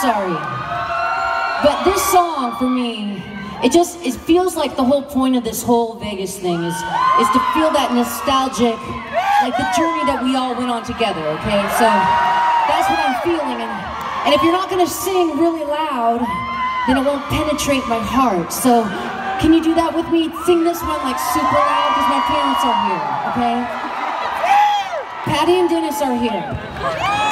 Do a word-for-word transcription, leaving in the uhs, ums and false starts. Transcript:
sorry. But this song, for me, it just, it feels like the whole point of this whole Vegas thing is, is to feel that nostalgic, like the journey that we all went on together, okay? So, that's what I'm feeling, and, and if you're not gonna sing really loud, then it won't penetrate my heart. So, can you do that with me? Sing this one like super loud, because my parents are here, okay? Patty and Dennis are here.